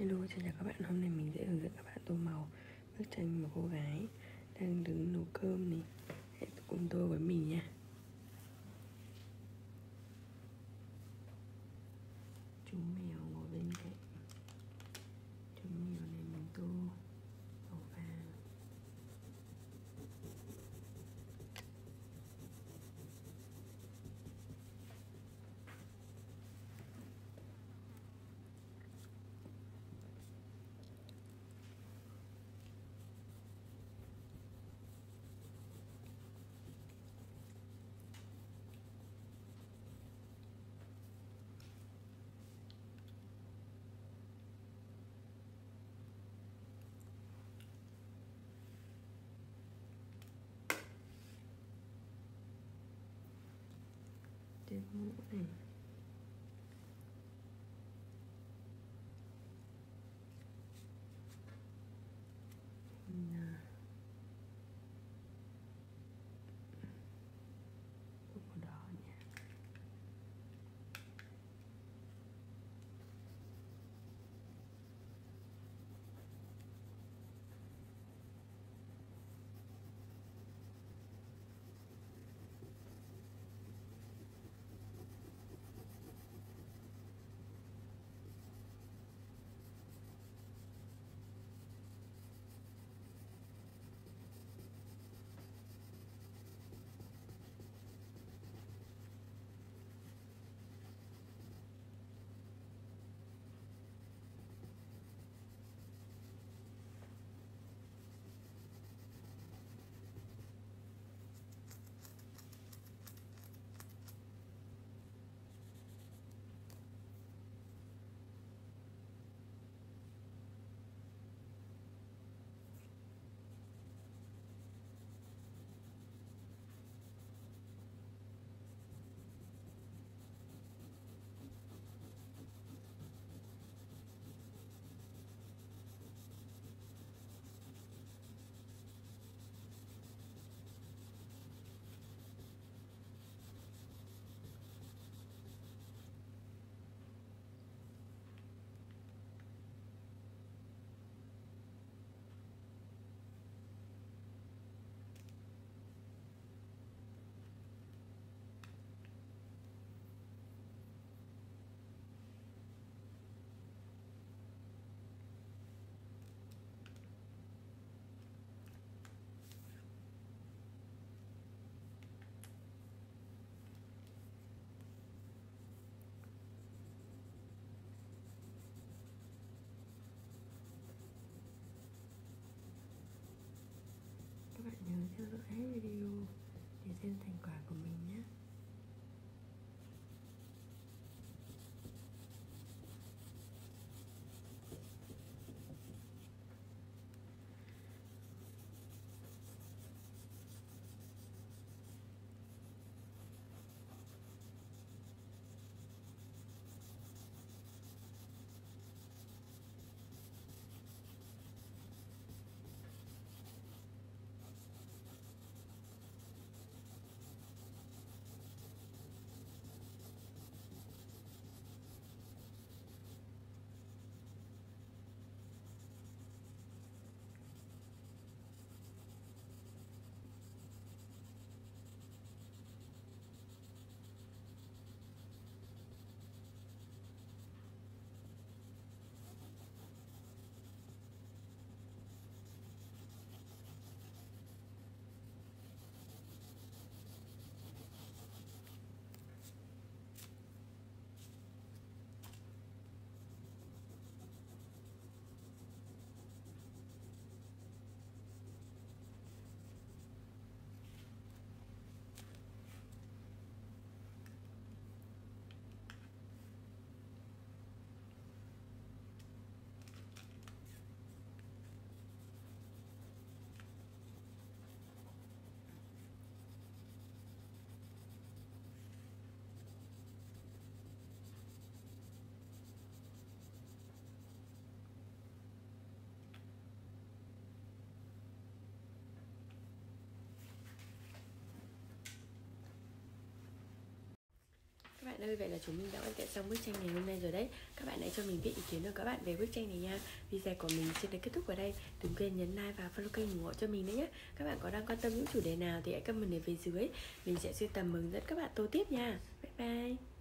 Hello, chào các bạn. Hôm nay mình sẽ hướng dẫn các bạn tô màu bức tranh một cô gái đang đứng nấu cơm này. Hãy cùng tô với mình nha. Chú mèo ngồi bên cạnh. Chú mèo này mình tô màu vàng. Đeo mũ này. Tô màu đỏ nha. Các bạn nhớ theo dõi hết video để xem thành quả của mình nhé. bạn ơi, vậy là chúng mình đã hoàn thiện xong bức tranh ngày hôm nay rồi đấy. Các bạn hãy cho mình biết ý kiến của các bạn về bức tranh này nha. Video của mình xin được kết thúc ở đây. Đừng quên nhấn like và follow kênh ủng hộ cho mình nữa nhé. Các bạn có đang quan tâm những chủ đề nào thì hãy comment ở phía dưới. Mình sẽ sưu tầm hướng dẫn các bạn tô tiếp nha. Bye bye.